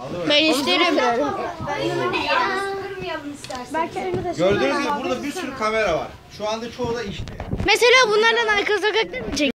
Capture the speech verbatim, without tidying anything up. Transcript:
Ben isterim. Gördüğünüz gibi burada bir sürü kamera var. Şu anda çoğu da işte. Mesela bunlardan arka sokakta mı çek?